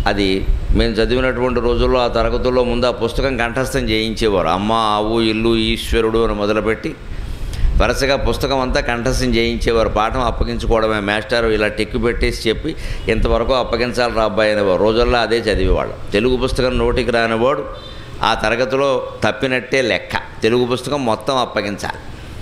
అది మేము చదివినటువంటి రోజుల్లో ఆ తరగతుల్లో ముందు ఆ పుస్తకం కంఠస్థం చేయించేవారు. అమ్మ, ఆవు, ఇల్లు, ఈశ్వరుడు అని మొదలుపెట్టి వరుసగా పుస్తకం అంతా కంఠస్థం చేయించేవారు. పాఠం అప్పగించుకోవడమే. మాస్టారు ఇలా టెక్కు పెట్టేసి చెప్పి ఇంతవరకు అప్పగించాలి రా అబ్బాయి అనేవారు. రోజుల్లో అదే చదివేవాళ్ళు. తెలుగు పుస్తకం నోటికి రానివాడు ఆ తరగతిలో తప్పినట్టే లెక్క. తెలుగు పుస్తకం మొత్తం అప్పగించాలి.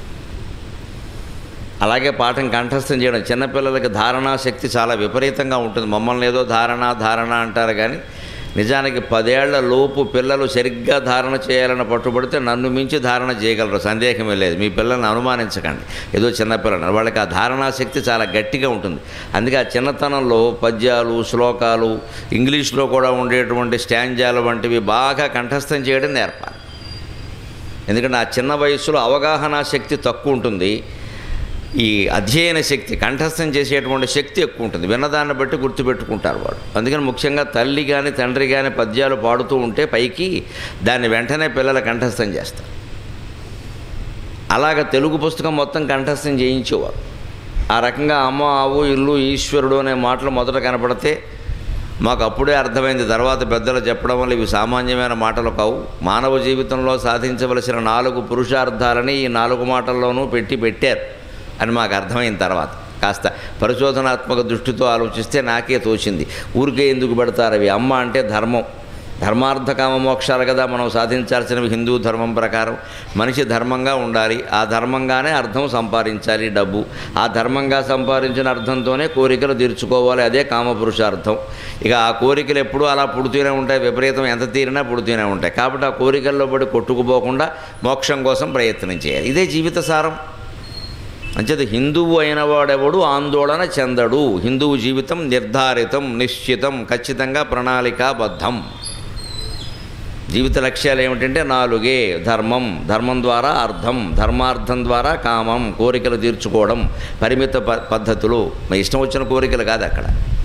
అలాగే పాఠం కంఠస్థం చేయడం. చిన్నపిల్లలకి ధారణా శక్తి చాలా విపరీతంగా ఉంటుంది. మమ్మల్ని ఏదో ధారణ అంటారు కానీ నిజానికి 10 ఏళ్ల లోపు పిల్లలు సరిగ్గా ధారణ చేయాలని పట్టుబడితే నన్ను మించి ధారణ చేయగలరు, సందేహమే లేదు. మీ పిల్లల్ని అనుమానించకండి, ఏదో చిన్నపిల్లలు. వాళ్ళకి ఆ ధారణా శక్తి చాలా గట్టిగా ఉంటుంది. అందుకే ఆ చిన్నతనంలో పద్యాలు, శ్లోకాలు, ఇంగ్లీష్లో కూడా ఉండేటువంటి స్టాంజాలు వంటివి బాగా కంఠస్థం చేయడం నేర్పాలి. ఎందుకంటే ఆ చిన్న వయస్సులో అవగాహన శక్తి తక్కువ ఉంటుంది, ఈ అధ్యయన శక్తి, కంఠస్థం చేసేటువంటి శక్తి ఎక్కువ ఉంటుంది. విన్నదాన్ని బట్టి గుర్తుపెట్టుకుంటారు వాడు. అందుకని ముఖ్యంగా తల్లి కానీ తండ్రి కానీ పద్యాలు పాడుతూ ఉంటే పైకి దాన్ని వెంటనే పిల్లలు కంఠస్థం చేస్తారు. అలాగ తెలుగు పుస్తకం మొత్తం కంఠస్థం చేయించేవారు. ఆ రకంగా అమ్మ, ఆవు, ఇల్లు, ఈశ్వరుడు అనే మాటలు మొదట కనపడితే మాకు అప్పుడే అర్థమైంది. తర్వాత పెద్దలు చెప్పడం వల్ల ఇవి సామాన్యమైన మాటలు కావు. మానవ జీవితంలో సాధించవలసిన 4 పురుషార్థాలని ఈ 4 మాటల్లోనూ పెట్టారు అని మాకు అర్థమైన తర్వాత కాస్త పరిశోధనాత్మక దృష్టితో ఆలోచిస్తే నాకే తోచింది. ఊరికే ఎందుకు పెడతారు అవి? అమ్మ అంటే ధర్మం, ధర్మార్థ కామ మోక్షాలు కదా మనం సాధించాల్సినవి. హిందూ ధర్మం ప్రకారం మనిషి ధర్మంగా ఉండాలి, ఆ ధర్మంగానే అర్థం సంపాదించాలి, డబ్బు. ఆ ధర్మంగా సంపాదించిన అర్థంతోనే కోరికలు తీర్చుకోవాలి, అదే కామపురుషార్థం. ఇక ఆ కోరికలు ఎప్పుడూ అలా పుడుతూనే ఉంటాయి, విపరీతం ఎంత తీరినా పుడుతూనే ఉంటాయి. కాబట్టి ఆ కోరికల్లో పడి కొట్టుకుపోకుండా మోక్షం కోసం ప్రయత్నం చేయాలి. ఇదే జీవిత సారం. అంచేత హిందువు అయిన వాడెవడు ఆందోళన చెందడు. హిందువు జీవితం నిర్ధారితం, నిశ్చితం, ఖచ్చితంగా ప్రణాళికాబద్ధం. జీవిత లక్ష్యాలు ఏమిటంటే 4: ధర్మం, ధర్మం ద్వారా అర్థం, ధర్మార్థం ద్వారా కామం, కోరికలు తీర్చుకోవడం, పరిమిత పద్ధతులు. ఇష్టం వచ్చిన కోరికలు కాదు అక్కడ.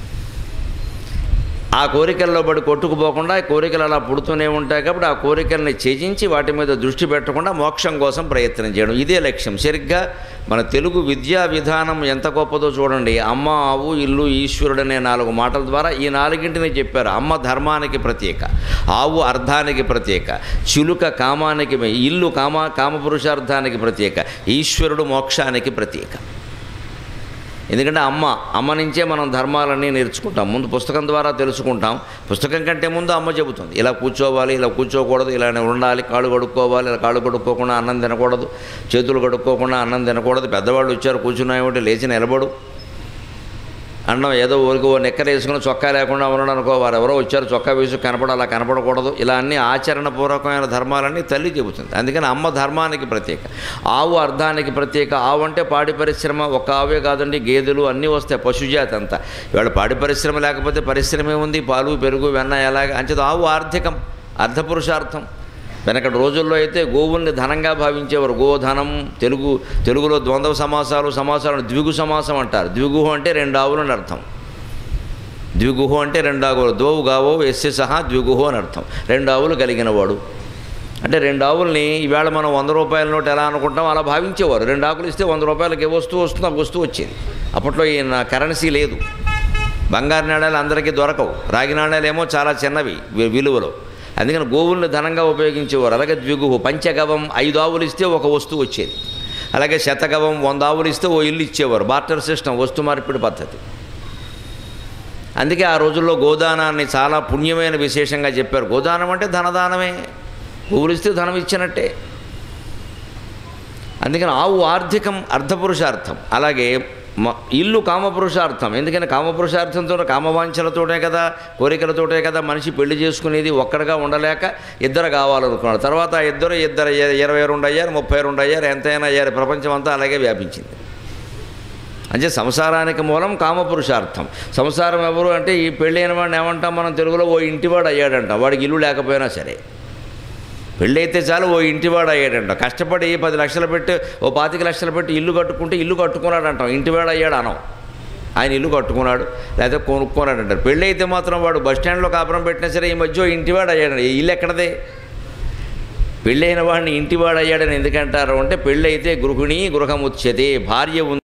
ఆ కోరికల్లో పడి కొట్టుకుపోకుండా కోరికలు అలా పుడుతూనే ఉంటాయి. కాబట్టి ఆ కోరికల్ని త్యజించి వాటి మీద దృష్టి పెట్టకుండా మోక్షం కోసం ప్రయత్నం చేయడం, ఇదే లక్ష్యం. సరిగ్గా మన తెలుగు విద్యా విధానం ఎంత గొప్పదో చూడండి. అమ్మ, ఆవు, ఇల్లు, ఈశ్వరుడు అనే 4 మాటల ద్వారా ఈ 4ంటిని చెప్పారు. అమ్మ ధర్మానికి ప్రత్యేక, ఆవు అర్థానికి ప్రత్యేక, చిలుక కామానికి, ఇల్లు కామపురుషార్థానికి ప్రత్యేక, ఈశ్వరుడు మోక్షానికి ప్రత్యేక. ఎందుకంటే అమ్మ నుంచే మనం ధర్మాలన్నీ నేర్చుకుంటాం. ముందు పుస్తకం ద్వారా తెలుసుకుంటాం. పుస్తకం కంటే ముందు అమ్మ చెబుతుంది, ఇలా కూర్చోవాలి, ఇలా కూర్చోకూడదు, ఇలానే ఉండాలి, కాళ్ళు కడుక్కోవాలి, ఇలా కాళ్ళు కడుక్కోకుండా అన్నం తినకూడదు, చేతులు కడుక్కోకుండా అన్నం తినకూడదు. పెద్దవాళ్ళు వచ్చారు కూర్చున్నాయేమిటి, లేచి నిలబడు అన్నం. ఏదో ఊరికి ఓ నెక్కలు వేసుకుని చొక్కా లేకుండా ఉండడం అనుకో, వారు ఎవరో వచ్చారు చొక్కా వేసి అలా కనపడకూడదు. ఇలా అన్ని ఆచరణపూర్వకమైన ధర్మాలన్నీ తల్లి చెబుతుంది. అందుకని అమ్మ ధర్మానికి ప్రత్యేక, ఆవు అర్థానికి ప్రత్యేక. ఆవు అంటే పాడి పరిశ్రమ. ఒక ఆవే కాదండి, గేదెలు అన్నీ వస్తాయి, పశుజాతి అంతా. ఇవాళ పాడి పరిశ్రమ లేకపోతే పరిశ్రమే ఉంది, పాలు, పెరుగు, వెన్న ఎలాగ. అంచేత ఆవు ఆర్థికం, అర్థపురుషార్థం. వెనకటి రోజుల్లో అయితే గోవుల్ని ధనంగా భావించేవారు. గోధనం. తెలుగులో ద్వంద్వ సమాసాలను ద్విగు సమాసం అంటారు. ద్విగుహు అంటే 2 ఆవులని అర్థం. ద్విగుహు అంటే 2 ఆవులు. దోవు గావో ఎస్సె సహా ద్విగుహు అని అర్థం. 2 ఆవులు కలిగిన వాడు అంటే 2 ఆవుల్ని ఈవేళ మనం 100 రూపాయల నోటు ఎలా అనుకుంటాం అలా భావించేవారు. 2 ఆకులు ఇస్తే 100 రూపాయలకి ఏ వస్తువు వస్తుందో ఆ వస్తువు వచ్చేది. అప్పట్లో ఈ కరెన్సీ లేదు. బంగారు నాణ్యాలు అందరికీ దొరకవు, రాగి నాణ్యాలు ఏమో చాలా చిన్నవి విలువలో. అందుకని గోవుల్ని ధనంగా ఉపయోగించేవారు. అలాగే ద్విగుహు. పంచగవం 5 ఆవులు ఇస్తే ఒక వస్తువు వచ్చేది. అలాగే శతగవం 100 ఆవులు ఇస్తే ఓ ఇల్లు ఇచ్చేవారు. బార్టర్ సిస్టమ్, వస్తు మార్పిడి పద్ధతి. అందుకే ఆ రోజుల్లో గోదానాన్ని చాలా పుణ్యమైన విశేషంగా చెప్పారు. గోదానం అంటే ధనదానమే, గోవులు ఇస్తే ధనం ఇచ్చినట్టే. అందుకని ఆవు ఆర్థికం, అర్థపురుషార్థం. అలాగే ఇల్లు కామపురుషార్థం. ఎందుకని కామపురుషార్థంతో, కామవాంఛలతోటే కదా, కోరికలతోటే కదా మనిషి పెళ్లి చేసుకునేది. ఒక్కడిగా ఉండలేక 2 కావాలనుకున్నాడు. తర్వాత ఆ ఇద్దరు 22 అయ్యారు, 32 అయ్యారు, ఎంతైనా అయ్యారు. ప్రపంచం అంతా అలాగే వ్యాపించింది. అంటే సంసారానికి మూలం కామపురుషార్థం. సంసారం ఎవరు అంటే ఈ పెళ్ళైన వాడిని ఏమంటాం మనం తెలుగులో? ఓ ఇంటివాడు అయ్యాడంట. వాడికి ఇల్లు లేకపోయినా సరే, పెళ్ళైతే చాలు ఓ ఇంటివాడు అయ్యాడంట. కష్టపడి 10 లక్షలు పెట్టి, ఓ 25 లక్షలు పెట్టి ఇల్లు కట్టుకుంటే ఇల్లు కట్టుకున్నాడు అంటాం, ఇంటివాడు అయ్యాడు అనం. ఆయన ఇల్లు కట్టుకున్నాడు లేదా కొనుక్కున్నాడు అంటారు. పెళ్ళి అయితే మాత్రం వాడు బస్టాండ్లో కాపురం పెట్టినా సరే ఈ మధ్య ఇంటివాడు అయ్యాడు. ఇల్లు ఎక్కడదే? పెళ్ళైన వాడిని ఇంటివాడు అయ్యాడని ఎందుకంటారు అంటే, పెళ్ళైతే గృహిణి గృహముచ్యతే, భార్య ఉంది.